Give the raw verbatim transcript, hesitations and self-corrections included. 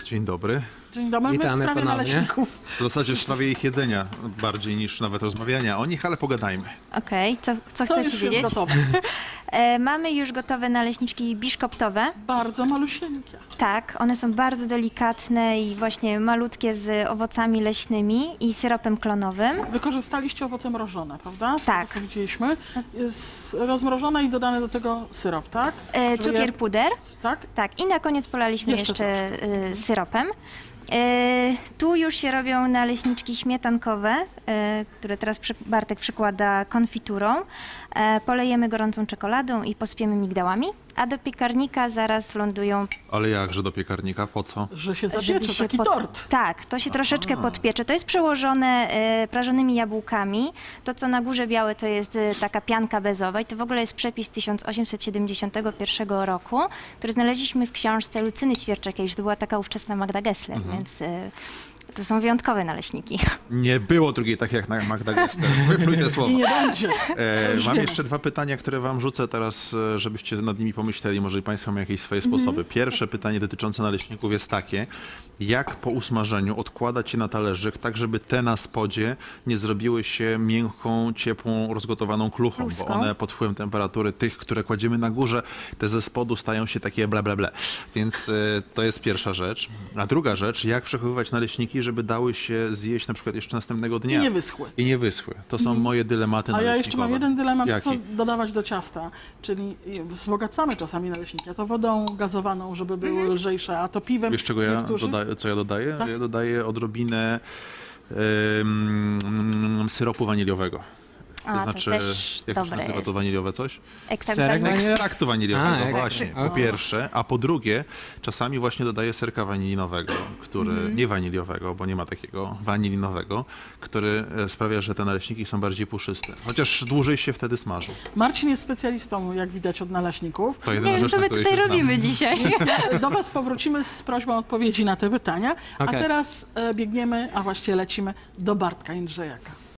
Dzień dobry. Dzień dobry, my w Witamy sprawie ponownie. naleśników. W zasadzie w sprawie ich jedzenia bardziej niż nawet rozmawiania o nich, ale pogadajmy. Okej, co, co Co chcecie już jest wiedzieć? gotowe? E, mamy już gotowe naleśniczki biszkoptowe. Bardzo malusieńkie. Tak, one są bardzo delikatne i właśnie malutkie z owocami leśnymi i syropem klonowym. Wykorzystaliście owoce mrożone, prawda? Z Tak. tego, co widzieliśmy. Jest rozmrożone i dodany do tego syrop, tak? E, Żeby cukier je- puder. Tak? Tak, i na koniec polaliśmy Jeszcze jeszcze, e, syropem. E, tu już się robią naleśniczki śmietankowe, e, które teraz przy, Bartek przykłada konfiturą. E, polejemy gorącą czekoladą i pospiemy migdałami, a do piekarnika zaraz lądują, Ale jakże do piekarnika? Po co? Że się żeby zapiecze się taki pod- tort. Tak, to się troszeczkę podpiecze. To jest przełożone e, prażonymi jabłkami. To, co na górze białe, to jest e, taka pianka bezowa i to w ogóle jest przepis tysiąc osiemset siedemdziesiątego pierwszego roku, który znaleźliśmy w książce Lucyny Ćwierczakiej, że to była taka ówczesna Magda Gessler, więc e, to są wyjątkowe naleśniki. Nie było drugiej tak jak na Magda Gessler. Wypluj te słowa. I nie będzie. E, już mam wiemy. jeszcze dwa pytania, które wam rzucę teraz, e, żebyście nad nimi pomyśleli. Może i państwo mają jakieś swoje sposoby. Pierwsze pytanie dotyczące naleśników jest takie. Jak po usmażeniu odkładać je na talerzyk, tak żeby te na spodzie nie zrobiły się miękką, ciepłą, rozgotowaną kluchą, Kluską. bo one pod wpływem temperatury tych, które kładziemy na górze, te ze spodu stają się takie ble, ble, ble. Więc e, to jest pierwsza rzecz. A druga rzecz, jak przechowywać naleśniki, żeby dały się zjeść na przykład jeszcze następnego dnia. I nie wyschły. I nie wyschły. To są moje dylematy A ja jeszcze mam naleśnikowe. jeden dylemat, Jaki? co dodawać do ciasta. Czyli wzbogacamy czasami naleśniki, a to wodą gazowaną, żeby były lżejsze, a to piwem. Wiesz, czego ja niektórzy. dodaję, co ja dodaję? Tak? Ja dodaję odrobinę ym, syropu waniliowego. To A, to znaczy, też jak to się dobre nazywa jest. to waniliowe coś? Ekstrakt Serek wanilii. waniliowy? Ekstraktu waniliowego, A, ekstrakt. właśnie. Po O. pierwsze, a po drugie, czasami właśnie dodaję serka wanilinowego, który, Mhm. nie waniliowego, bo nie ma takiego, wanilinowego, który e, sprawia, że te naleśniki są bardziej puszyste. Chociaż dłużej się wtedy smażą. Marcin jest specjalistą, jak widać, od naleśników. To jedyna Nie wiem, rzecz, co na my której tutaj się znam. robimy dzisiaj. Do Was powrócimy z prośbą o odpowiedzi na te pytania, a Okej. teraz e, biegniemy, a właściwie lecimy do Bartka Jędrzejaka.